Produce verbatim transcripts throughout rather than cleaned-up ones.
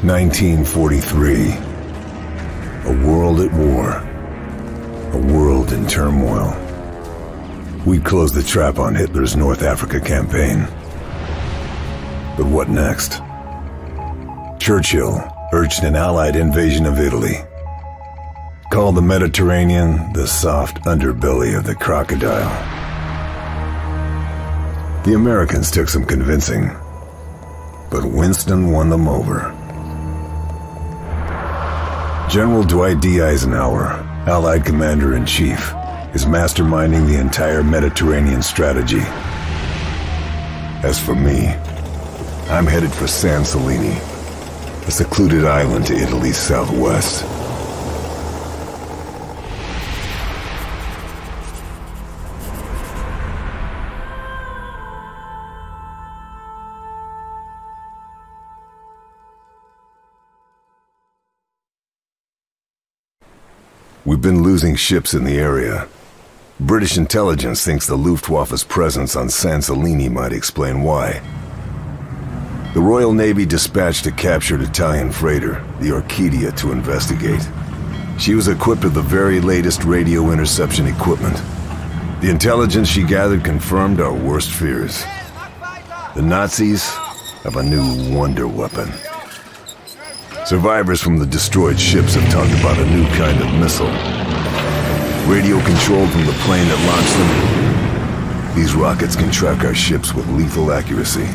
nineteen forty-three. A world at war. A world in turmoil. We'd closed the trap on Hitler's North Africa campaign. But what next? Churchill urged an Allied invasion of Italy. Called the Mediterranean the soft underbelly of the crocodile. The Americans took some convincing, but Winston won them over. General Dwight D. Eisenhower, Allied Commander-in-Chief, is masterminding the entire Mediterranean strategy. As for me, I'm headed for San Celini, a secluded island to Italy's southwest. We've been losing ships in the area. British intelligence thinks the Luftwaffe's presence on San Celini might explain why. The Royal Navy dispatched a captured Italian freighter, the Orchidia, to investigate. She was equipped with the very latest radio interception equipment. The intelligence she gathered confirmed our worst fears. The Nazis have a new wonder weapon. Survivors from the destroyed ships have talked about a new kind of missile. Radio controlled from the plane that launched them, these rockets can track our ships with lethal accuracy.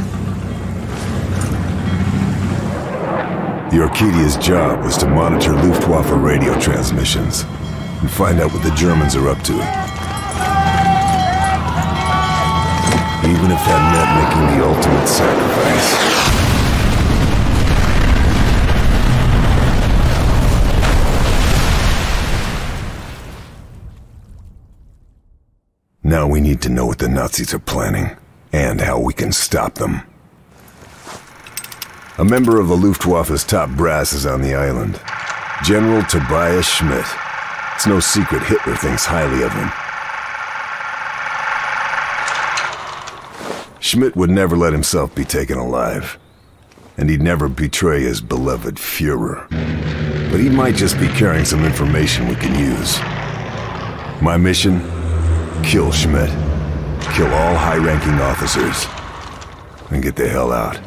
The Orchidia's job was to monitor Luftwaffe radio transmissions and find out what the Germans are up to. Even if that meant making the ultimate sacrifice. Now we need to know what the Nazis are planning, and how we can stop them. A member of the Luftwaffe's top brass is on the island. General Tobias Schmidt. It's no secret Hitler thinks highly of him. Schmidt would never let himself be taken alive, and he'd never betray his beloved Führer. But he might just be carrying some information we can use. My mission? Kill Schmidt. Kill all high-ranking officers. And get the hell out.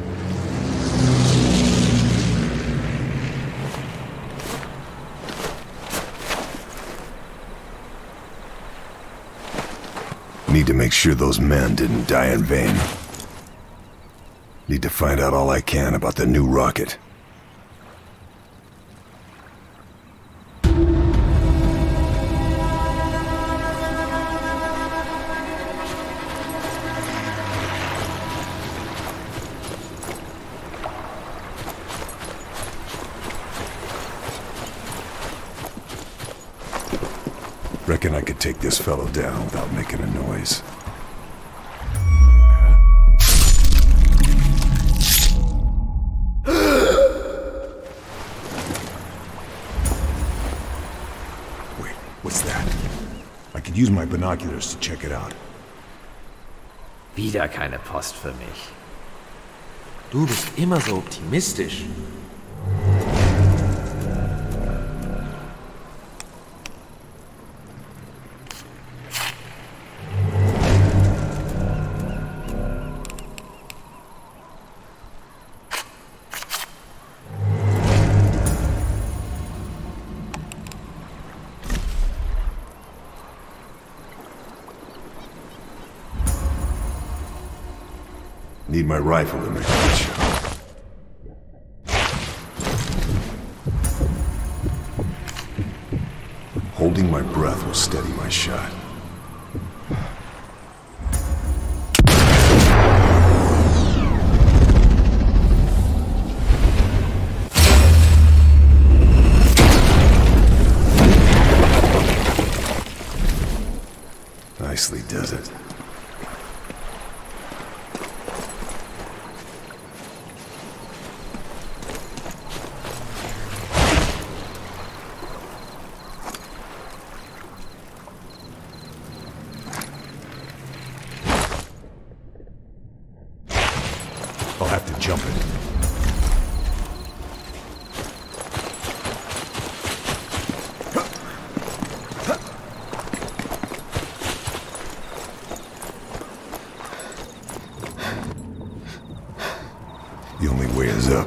Need to make sure those men didn't die in vain. Need to find out all I can about the new rocket. Reckon I could take this fellow down without making a noise. Wait, what's that? I could use my binoculars to check it out. Wieder keine Post für mich. Du bist immer so optimistisch. Need my rifle in reach. Holding my breath will steady my shot. Nicely does it. I'll have to jump it. The only way is up.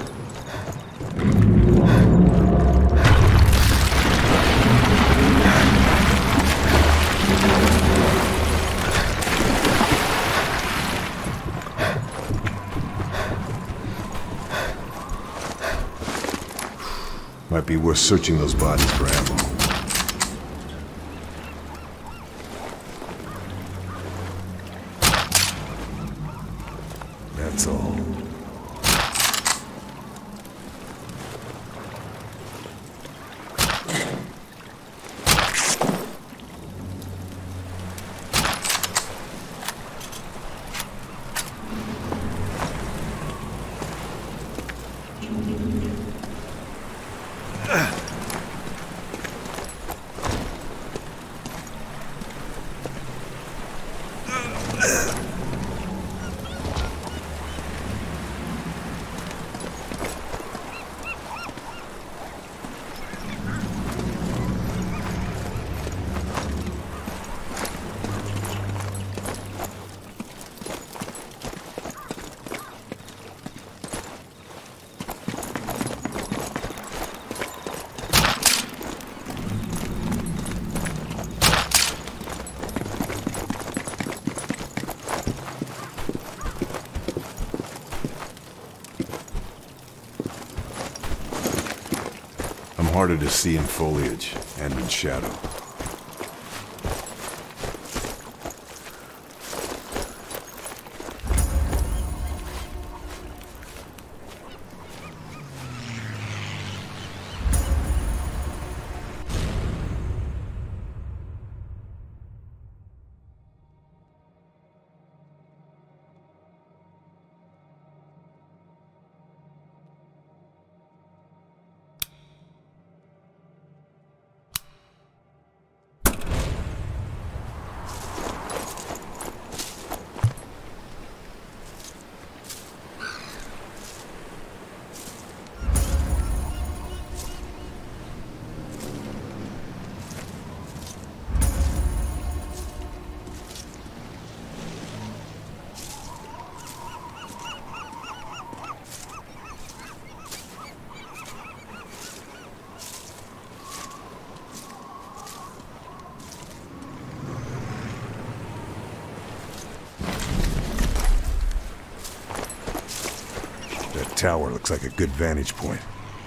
Might be worth searching those bodies for ammo. That's all. Harder to see in foliage and in shadow. That tower looks like a good vantage point.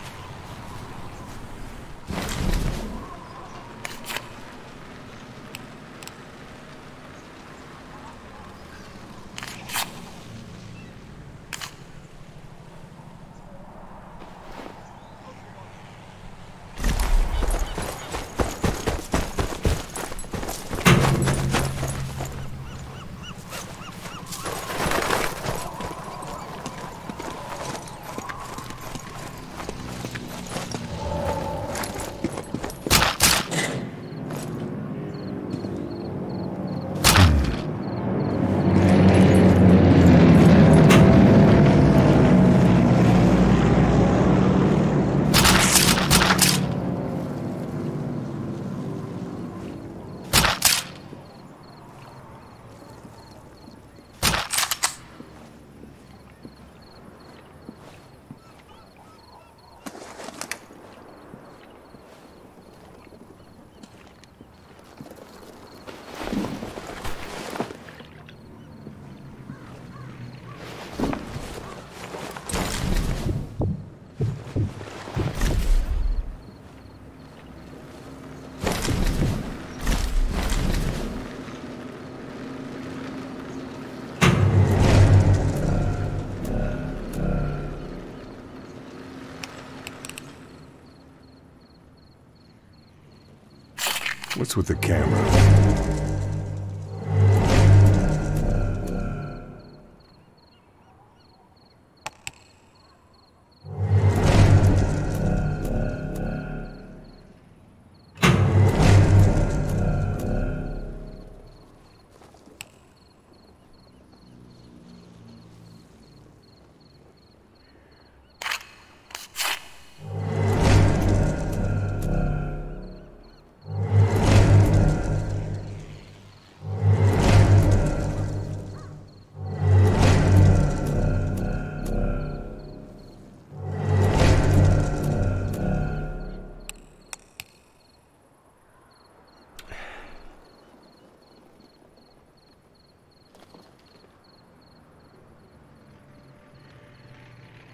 What's with the camera?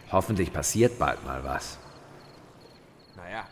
Hoffentlich passiert bald mal was. Naja.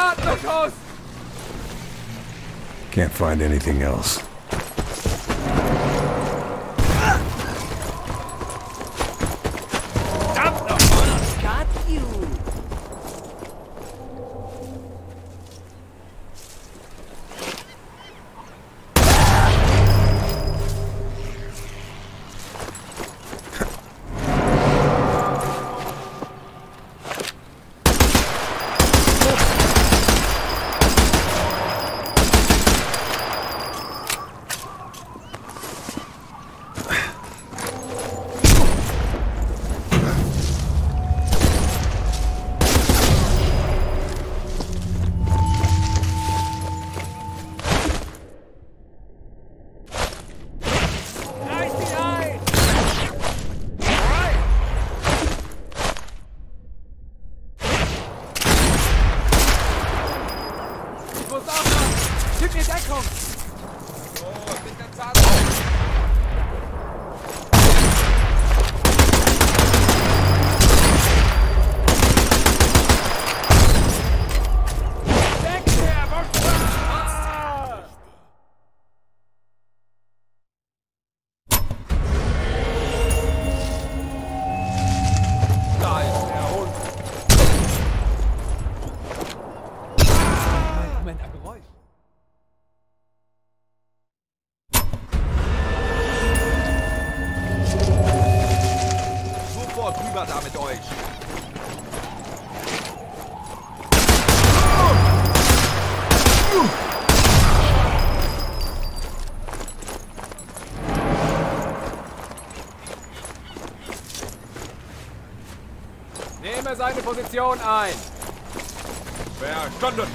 Atemschuss! Can't find anything else. Got you! Gib mir Deckung! Oh, mit der Zahnung! Rüber da mit euch! Nehme seine Position ein! Verstanden!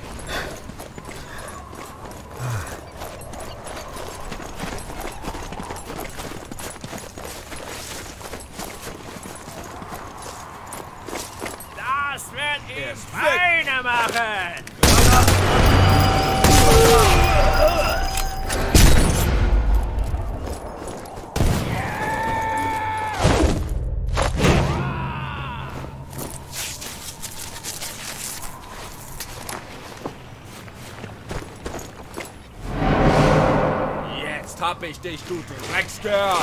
Das wird ihm Feine machen! Jetzt hab ich dich, du Dreckskerl!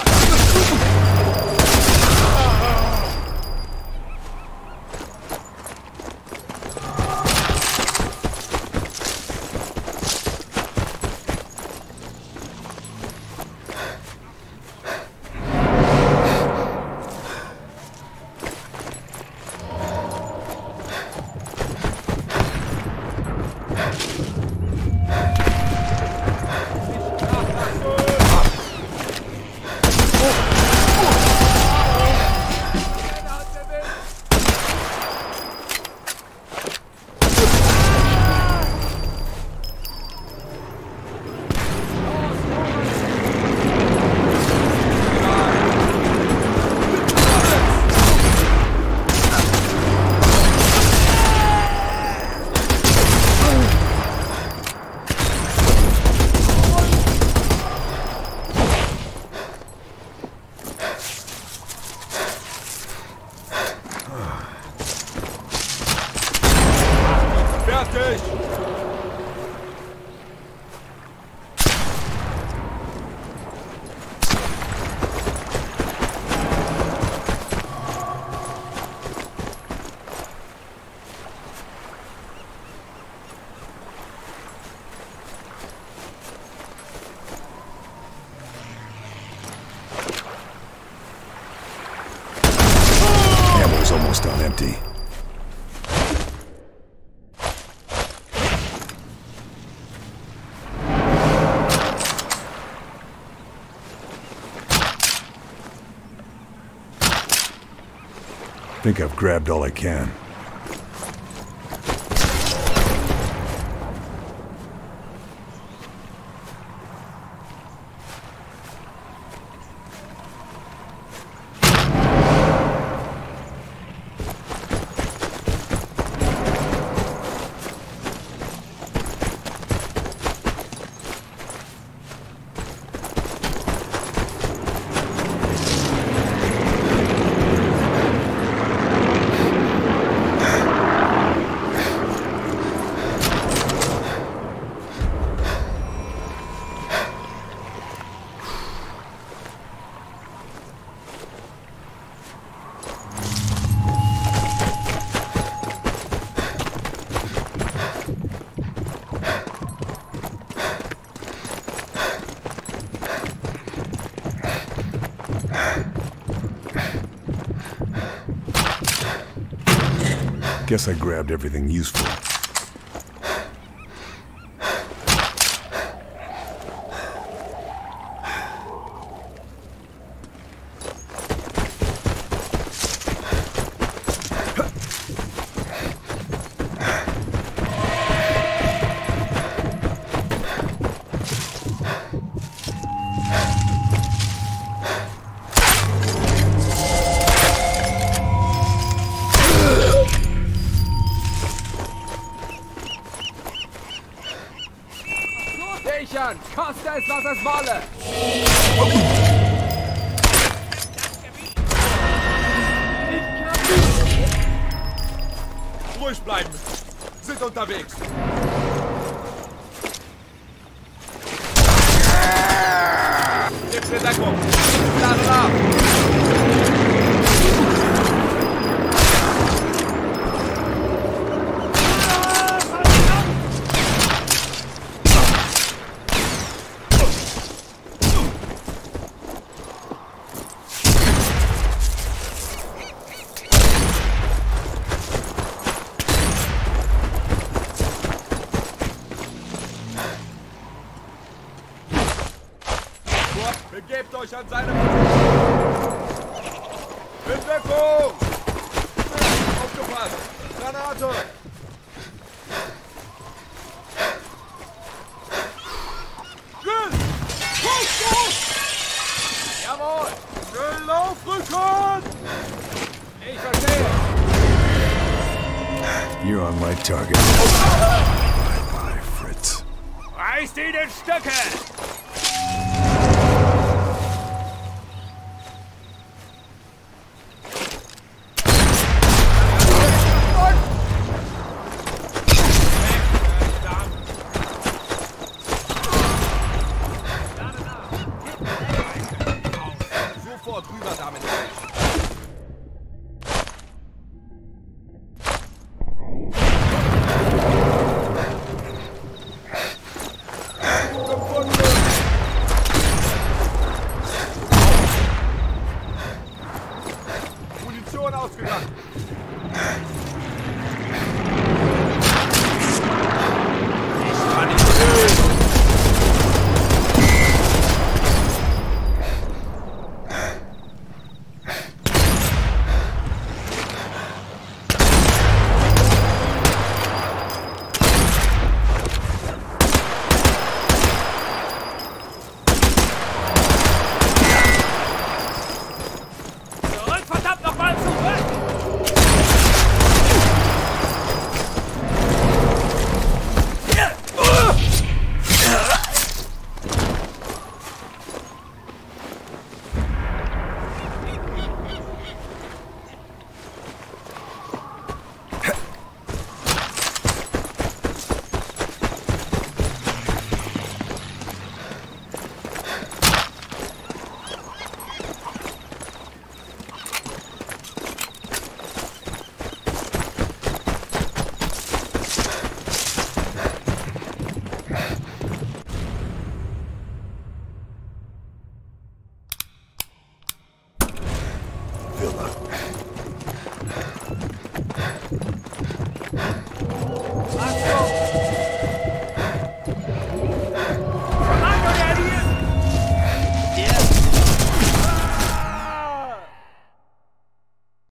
Fertig! Ammo's almost on empty. I think I've grabbed all I can. Guess I grabbed everything useful. Koste es, was es wolle! Ruhig bleiben! Sind unterwegs! Gib mir Deckung! Laden ab! Begebt euch an seine in Deckung! Aufgepasst! Granate! Grill! Fuß, Fuß! Jawohl! Grill aufrücken! Ich verstehe! You're on my target. Bye bye, Fritz. Reißt ihn in Stücke!